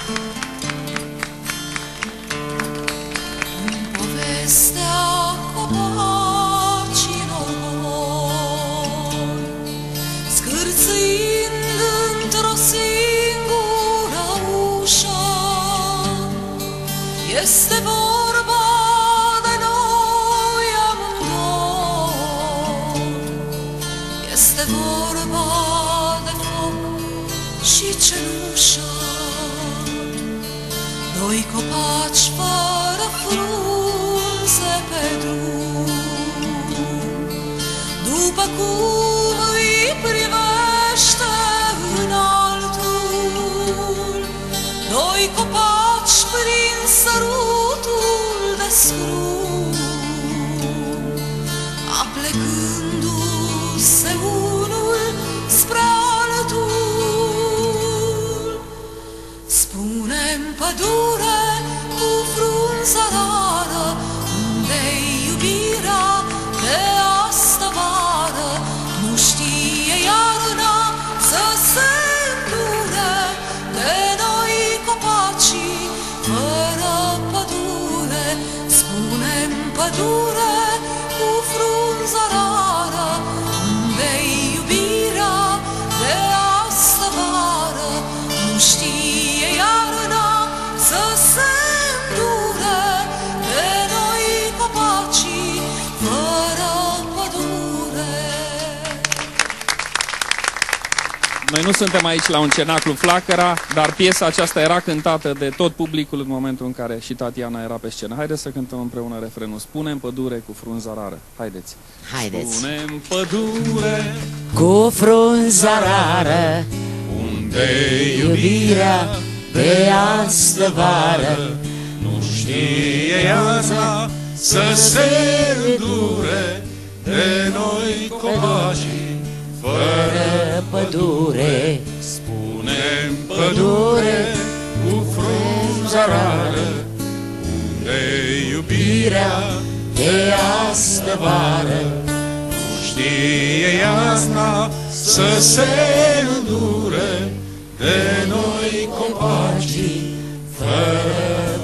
În povestea copacilor goi, scârțâind într-o singură ușă, este vorba de noi amândoi, este vorba de foc și cenușă. Doi copaci fără frunze pe drum, după cum îi privește înaltul. Doi copaci prin sărutul de scrum, aplecându-se unul spre altul. Spune-mi, pădure cu frunză rară, unde-i iubirea de astă vară? Nu știe iarna să se îndure de noi copacii fără pădure. Spune-mi, pădure cu frunză rară, unde-i iubirea de astă vară? Nu știe iarna să se îndure de noi copacii fără pădure. Noi nu suntem aici la un cenaclu Flacăra, dar piesa aceasta era cântată de tot publicul în momentul în care și Tatiana era pe scenă. Haideți să cântăm împreună refrenul. Spune-mi, pădure cu frunza rară. Haideți. Haideți. Spune-mi, pădure cu frunza rară, unde-i iubirea de astă vară? nu știe iarna să se îndure de noi copacii fără pădure. Spune-mi, pădure cu frunza rară, unde-i iubirea de astă vară? nu știe iarna să se îndure de noi copacii fără